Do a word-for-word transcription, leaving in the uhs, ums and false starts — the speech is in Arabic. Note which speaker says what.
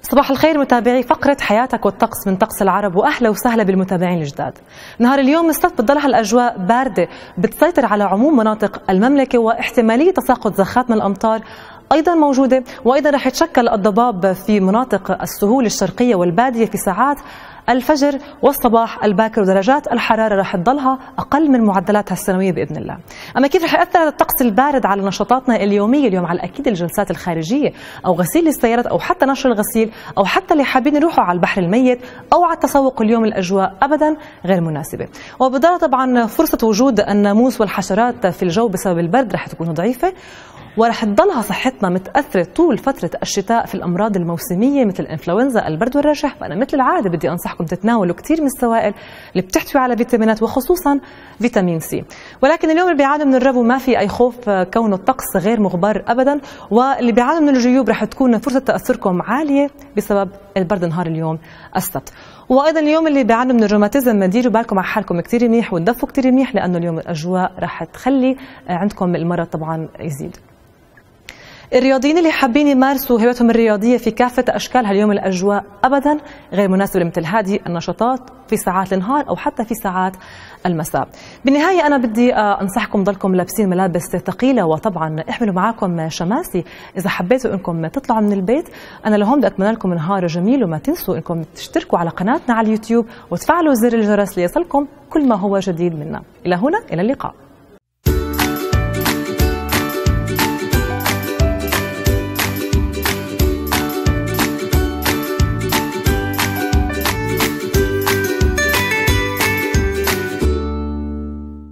Speaker 1: صباح الخير متابعي فقرة حياتك والطقس من طقس العرب، وأهلا وسهلا بالمتابعين الجداد. نهار اليوم السبت بتضلها الأجواء باردة بتسيطر على عموم مناطق المملكة، واحتمالية تساقط زخات من الأمطار أيضا موجودة، وأيضا رح يتشكل الضباب في مناطق السهول الشرقية والبادية في ساعات الفجر والصباح الباكر، ودرجات الحرارة رح تضلها أقل من معدلاتها السنوية بإذن الله. أما كيف رح يأثر هذا الطقس البارد على نشاطاتنا اليومية اليوم؟ على الأكيد الجلسات الخارجية أو غسيل السيارات أو حتى نشر الغسيل، أو حتى اللي حابين يروحوا على البحر الميت أو على التسوق اليوم الأجواء أبدا غير مناسبة. وبالضبط طبعا فرصة وجود الناموس والحشرات في الجو بسبب البرد رح تكون ضعيفة، ورح تضلها صحتنا متأثرة طول فترة الشتاء في الأمراض الموسمية مثل الإنفلونزا، البرد والرشح. فأنا مثل العادة بدي أنصحكم تتناولوا كثير من السوائل اللي بتحتوي على فيتامينات وخصوصا فيتامين سي. ولكن اليوم اللي بيعانوا من الربو ما في أي خوف، كون الطقس غير مغبر أبدا، واللي بيعانوا من الجيوب رح تكون فرصة تأثركم عالية بسبب البرد نهار اليوم السبت. وايضا اليوم اللي بيعانوا من الروماتيزم ديروا بالكم على حالكم كثير منيح وتدفوا كثير منيح، لانه اليوم الاجواء رح تخلي عندكم المرض طبعا يزيد. الرياضيين اللي حابين يمارسوا هوايتهم الرياضيه في كافه اشكالها اليوم الاجواء ابدا غير مناسبه لمثل هذه النشاطات في ساعات النهار او حتى في ساعات المساء. بالنهايه انا بدي انصحكم ضلكم لابسين ملابس ثقيله، وطبعا احملوا معاكم شماسي اذا حبيتوا انكم تطلعوا من البيت. انا لهون بدي اتمنى لكم نهار جميل، وما تنسوا انكم تشتركوا على قناتنا على اليوتيوب وتفعلوا زر الجرس ليصلكم كل ما هو جديد منا. الى هنا، الى اللقاء.